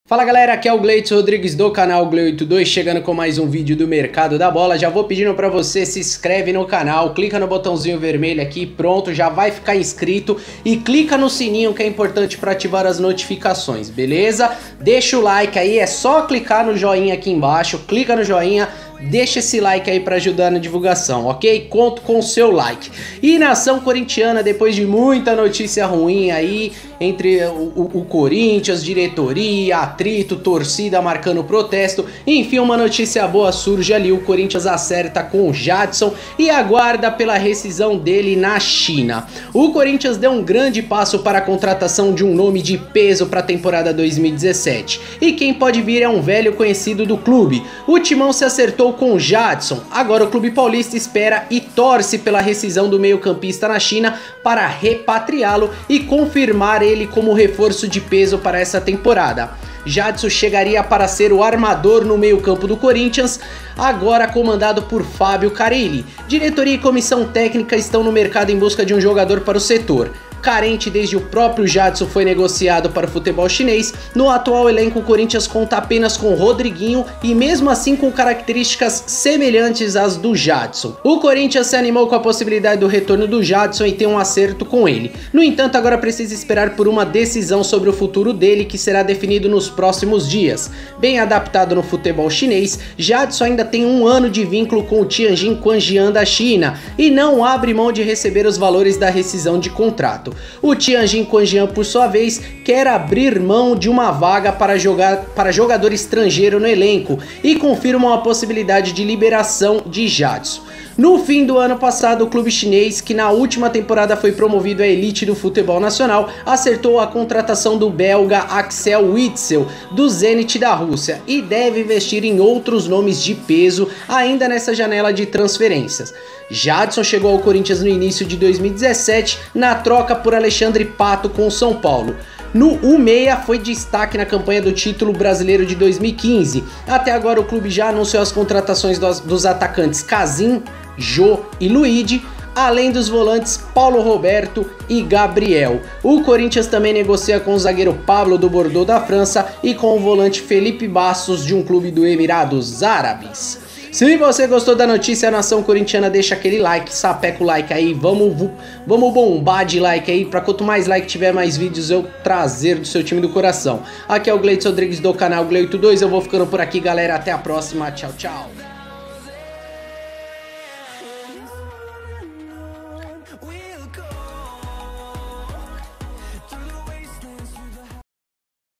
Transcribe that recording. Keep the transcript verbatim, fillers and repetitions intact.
Fala galera, aqui é o Gleidson Rodrigues do canal Gle oitenta e dois, chegando com mais um vídeo do Mercado da Bola. Já vou pedindo pra você, se inscreve no canal, clica no botãozinho vermelho aqui, pronto, já vai ficar inscrito. E clica no sininho que é importante para ativar as notificações, beleza? Deixa o like aí, é só clicar no joinha aqui embaixo, clica no joinha, deixa esse like aí para ajudar na divulgação, ok? Conto com o seu like. E nação corintiana, depois de muita notícia ruim aí, entre o, o, o Corinthians, diretoria, atrito, torcida marcando protesto, enfim, uma notícia boa surge ali, o Corinthians acerta com o Jadson e aguarda pela rescisão dele na China. O Corinthians deu um grande passo para a contratação de um nome de peso para a temporada dois mil e dezessete, e quem pode vir é um velho conhecido do clube. O Timão se acertou com o Jadson, agora o clube paulista espera e torce pela rescisão do meio-campista na China para repatriá-lo e confirmar ele como reforço de peso para essa temporada. Jadson chegaria para ser o armador no meio-campo do Corinthians, agora comandado por Fábio Carille. Diretoria e comissão técnica estão no mercado em busca de um jogador para o setor. Carente desde o próprio Jadson foi negociado para o futebol chinês, no atual elenco o Corinthians conta apenas com Rodriguinho e mesmo assim com características semelhantes às do Jadson. O Corinthians se animou com a possibilidade do retorno do Jadson e tem um acerto com ele. No entanto, agora precisa esperar por uma decisão sobre o futuro dele que será definido nos próximos dias. Bem adaptado no futebol chinês, Jadson ainda tem um ano de vínculo com o Tianjin Quanjian da China e não abre mão de receber os valores da rescisão de contrato. O Tianjin Quanjian, por sua vez, quer abrir mão de uma vaga para, jogar, para jogador estrangeiro no elenco e confirmam a possibilidade de liberação de Jadson. No fim do ano passado, o clube chinês, que na última temporada foi promovido à elite do futebol nacional, acertou a contratação do belga Axel Witsel, do Zenit da Rússia, e deve investir em outros nomes de peso ainda nessa janela de transferências. Jadson chegou ao Corinthians no início de dois mil e dezessete, na troca por Alexandre Pato com o São Paulo. No U meia foi destaque na campanha do título brasileiro de dois mil e quinze. Até agora o clube já anunciou as contratações dos, dos atacantes Casim, Jô e Luigi, além dos volantes Paulo Roberto e Gabriel. O Corinthians também negocia com o zagueiro Pablo do Bordeaux da França e com o volante Felipe Bastos de um clube do Emirados Árabes. Se você gostou da notícia, a nação corintiana, deixa aquele like, sapeca o like aí, vamos, vamos bombar de like aí, pra quanto mais like tiver, mais vídeos eu trazer do seu time do coração. Aqui é o Gleidson Rodrigues do canal Gle oitenta e dois, eu vou ficando por aqui, galera, até a próxima, tchau, tchau.